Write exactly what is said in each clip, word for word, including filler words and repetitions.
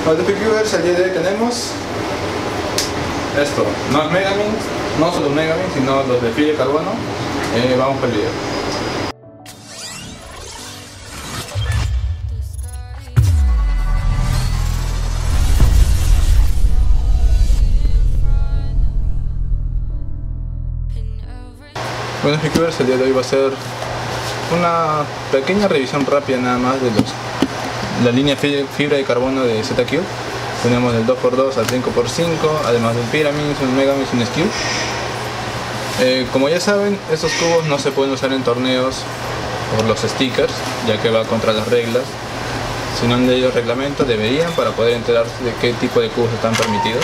Los de P-Viewers, el día de hoy tenemos esto, no es Megaminx, no solo Megaminx, sino los de fibra de carbono. Eh, vamos por el video. Bueno, P-Viewers, el día de hoy va a ser una pequeña revisión rápida nada más de los la línea fibra de carbono de Z-Cube. Tenemos del dos por dos al cinco por cinco, además de un Pyraminx, un Megaminx y un S-Cube. Eh, como ya saben, estos cubos no se pueden usar en torneos por los stickers, ya que va contra las reglas. Si no han leído el reglamento, deberían, para poder enterarse de qué tipo de cubos están permitidos.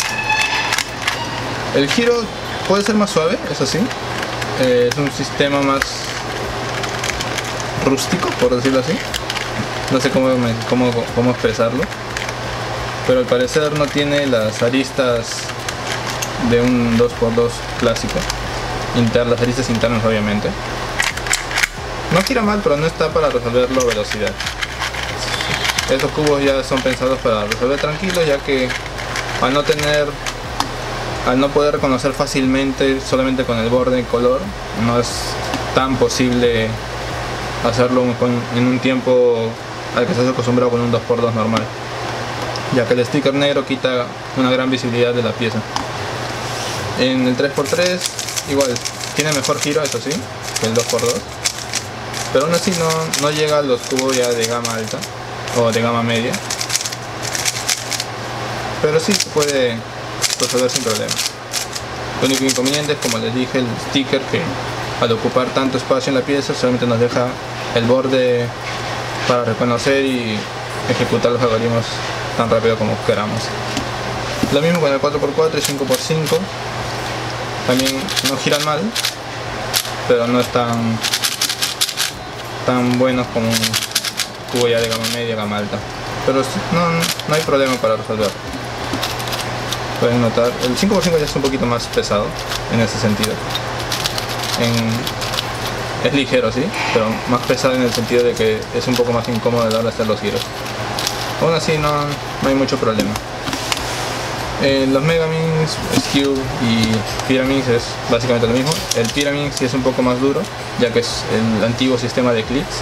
El giro puede ser más suave, eso sí. Eh, es un sistema más rústico, por decirlo así. No sé cómo, cómo, cómo expresarlo, pero al parecer no tiene las aristas de un dos por dos clásico, Inter, las aristas internas obviamente. No gira mal, pero no está para resolverlo a velocidad. Estos cubos ya son pensados para resolver tranquilos, ya que al no tener, al no poder reconocer fácilmente solamente con el borde y color, no es tan posible hacerlo en un tiempo al que estás acostumbrado con un dos por dos normal, ya que el sticker negro quita una gran visibilidad de la pieza. En el tres por tres igual tiene mejor giro, eso sí, que el dos por dos, pero aún así no, no llega a los cubos ya de gama alta o de gama media, pero sí se puede resolver sin problema. El único inconveniente es, como les dije, el sticker, que al ocupar tanto espacio en la pieza solamente nos deja el borde para reconocer y ejecutar los algoritmos tan rápido como queramos. Lo mismo con el cuatro por cuatro y cinco por cinco, también no giran mal, pero no están tan buenos como un cubo ya de gama media, gama alta, pero no, no hay problema para resolverlo. Pueden notar, el cinco por cinco ya es un poquito más pesado en ese sentido. En, es ligero, sí, pero más pesado en el sentido de que es un poco más incómodo de darle hacer los giros. Aún así no, no hay mucho problema. Eh, los Megaminx, S-Cube y Pyraminx es básicamente lo mismo. El Pyraminx sí es un poco más duro, ya que es el antiguo sistema de clics.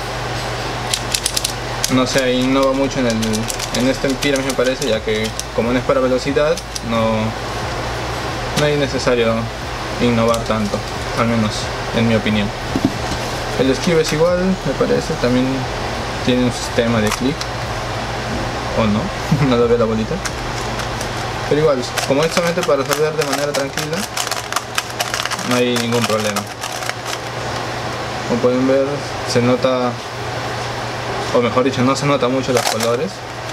No se innova mucho en, el, en este Pyraminx, me parece, ya que como no es para velocidad, no, no es necesario innovar tanto, al menos en mi opinión. El S-Cube es igual, me parece, también tiene un sistema de clic, o no, no lo veo la bolita, pero igual, como es solamente para resolver de manera tranquila, no hay ningún problema. Como pueden ver, se nota, o mejor dicho, no se nota mucho los colores.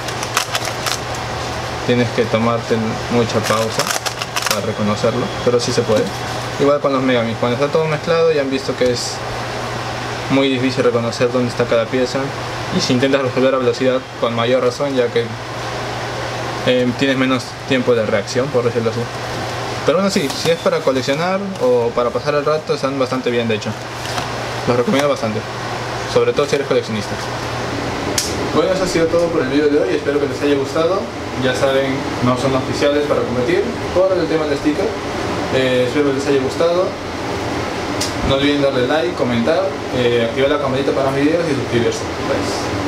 Tienes que tomarte mucha pausa para reconocerlo, pero sí se puede. Igual con los Megaminx, cuando está todo mezclado ya han visto que es muy difícil reconocer dónde está cada pieza, y si intentas resolver a velocidad, con mayor razón, ya que eh, tienes menos tiempo de reacción, por decirlo así. Pero bueno, sí, si es para coleccionar o para pasar el rato, están bastante bien, de hecho. Los recomiendo bastante, sobre todo si eres coleccionista. Bueno, eso ha sido todo por el video de hoy, espero que les haya gustado. Ya saben, no son oficiales para competir por el tema del sticker. Eh, espero que les haya gustado. No olviden darle like, comentar, eh, activar la campanita para más videos y suscribirse. Gracias.